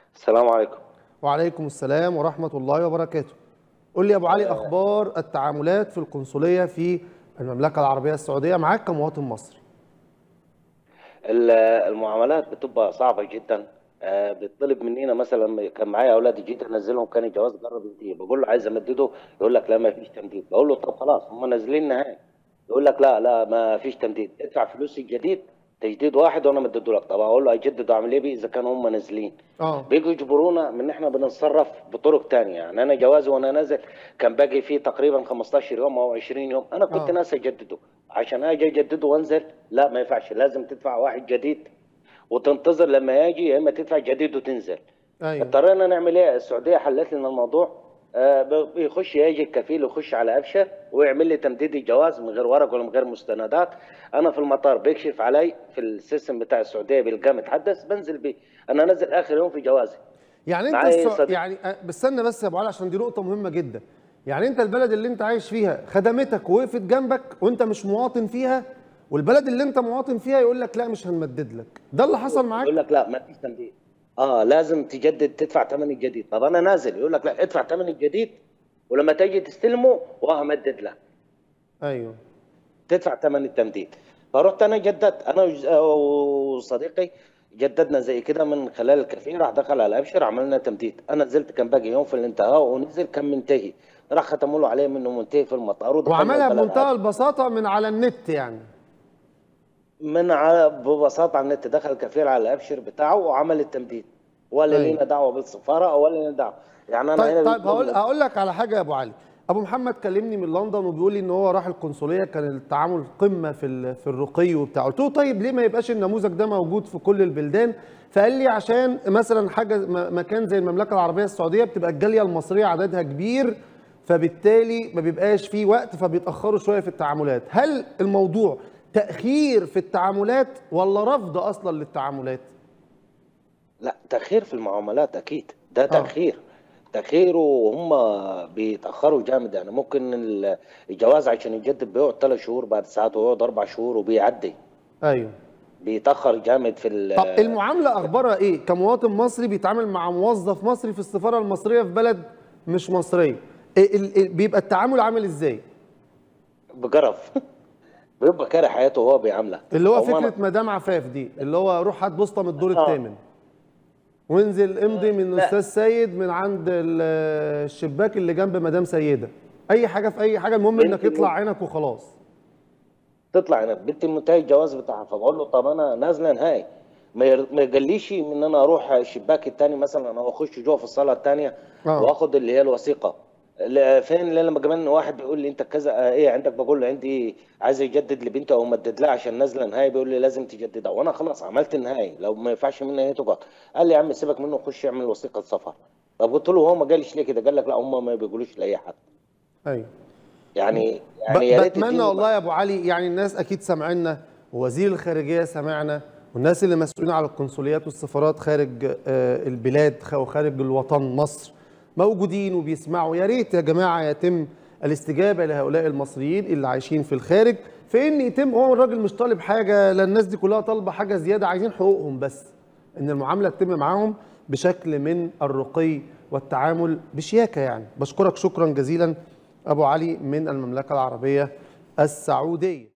السلام عليكم. وعليكم السلام ورحمة الله وبركاته. قل لي يا أبو علي، أخبار التعاملات في القنصلية في المملكة العربية السعودية معاك كمواطن مصري؟ ال- المعاملات بتبقى صعبة جدا. بيطلب مننا مثلا، كان معايا اولاد جيت انزلهم، كان الجواز قرب ينتهي، بقول له عايز امدده، يقول لك لا ما فيش تمديد. بقول له طب خلاص هم نازلين نهائي، يقول لك لا لا ما فيش تمديد، ادفع فلوس الجديد، تجديد واحد وانا امدده لك. طب اقول له اجدد اعمل ايه بيه اذا كانوا هم نازلين؟ اه. بيجوا يجبرونا من احنا بنتصرف بطرق تانية. يعني انا جوازي وانا نازل كان باقي فيه تقريبا 15 يوم او 20 يوم، انا كنت اه. ناس اجدده، عشان اجي اجدده وانزل لا ما ينفعش، لازم تدفع واحد جديد وتنتظر لما يجي، يا اما تدفع جديد وتنزل. ايوه. اضطرينا نعمل ايه؟ السعوديه حلت لنا الموضوع. بيخش يجي الكفيل يخش على ابشر ويعمل لي تمديد الجواز من غير ورق ولا من غير مستندات. انا في المطار بيكشف علي في السيستم بتاع السعوديه، بيلقاه متحدث بنزل بيه. انا نزل اخر يوم في جوازي. يعني أنت معي صديق. يعني بستنى بس يا أبو علي عشان دي نقطة مهمة جدا. يعني أنت البلد اللي أنت عايش فيها خدمتك ووقفت جنبك وأنت مش مواطن فيها، والبلد اللي أنت مواطن فيها يقول لك لا مش هنمدد لك، ده اللي حصل يقول معاك؟ لك لا ما فيش تمديد. اه لازم تجدد، تدفع ثمن الجديد. طب انا نازل، يقول لك لا ادفع ثمن الجديد ولما تيجي تستلمه وهمدد لك، ايوه. تدفع ثمن التمديد. فرحت انا جددت، انا وصديقي جددنا زي كده من خلال الكفيل، راح دخل على ابشر عملنا تمديد. انا نزلت كان باقي يوم في الانتهاء ونزل كان منتهي، راح ختموا له عليه منه منتهي في المطار ودخلنا وعملها البلد بمنتهى عادي. البساطة من على النت يعني. ببساطه على النت دخل الكفيل على الابشر بتاعه وعمل التمديد، ولا ايوه. لينا دعوه بالسفاره ولا لينا دعوه. يعني انا طيب هنا طيب، بيقول هقول لك على حاجه يا ابو علي. ابو محمد كلمني من لندن وبيقول لي ان هو راح القنصليه كان التعامل قمه في الرقي وبتاع. قلت له طيب ليه ما يبقاش النموذج ده موجود في كل البلدان؟ فقال لي عشان مثلا حاجه مكان زي المملكه العربيه السعوديه بتبقى الجاليه المصريه عددها كبير، فبالتالي ما بيبقاش فيه وقت فبيتاخروا شويه في التعاملات. هل الموضوع تاخير في التعاملات ولا رفض اصلا للتعاملات؟ لا تأخير في المعاملات أكيد، ده اه. تأخير. تأخير وهم بيتأخروا جامد. يعني ممكن الجواز عشان يجدد بيقعد 3 شهور، بعد ساعات ويقعد 4 شهور وبيعدي، ايوه. بيتأخر جامد في طب المعاملة أخبارها إيه؟ كمواطن مصري بيتعامل مع موظف مصري في السفارة المصرية في بلد مش مصرية، بيبقى التعامل عامل إزاي؟ بجرف بيبقى كاره حياته وهو بيعاملها. اللي هو أو ما فكرة أنا مدام عفاف دي، اللي هو روح هات بوسطة من الدور آه الثامن وانزل امضي من لا أستاذ سيد من عند الشباك اللي جنب مدام سيدة. أي حاجة في أي حاجة، المهم إنك بنتي يطلع عينك وخلاص. تطلع هنا بنتي منتهي الجواز بتاعها، فبقول له طب أنا نازلة نهائي، ما يقليش ان انا اروح الشباك الثاني مثلا او اخش جوه في الصاله الثانيه اه. واخد اللي هي الوثيقه. فين لما كمان واحد بيقول لي انت كذا ايه عندك، بقول له عندي عايز يجدد لبنته او مدد لها عشان نازله نهائي، بيقول لي لازم تجددها، وانا خلاص عملت النهائي لو ما ينفعش منها هي تقعد. قال لي يا عم سيبك منه خش اعمل وثيقه سفر. طب قلت له هو ما قالش ليه كده؟ قال لك لا هم ما بيقولوش لاي حد. أيوه. يعني يا ريت بتمنى الدنيا والله يا ابو علي، يعني الناس اكيد سمعنا ووزير الخارجيه سمعنا والناس اللي مسؤولين على القنصليات والسفارات خارج البلاد وخارج الوطن مصر موجودين وبيسمعوا. يا ريت يا جماعه يتم الاستجابه لهؤلاء المصريين اللي عايشين في الخارج، في ان يتم. هو الراجل مش طالب حاجه، لا الناس دي كلها طالبه حاجه زياده، عايزين حقوقهم بس، ان المعامله تتم معاهم بشكل من الرقي والتعامل بشياكه. يعني بشكرك شكرا جزيلا أبو علي من المملكة العربية السعودية.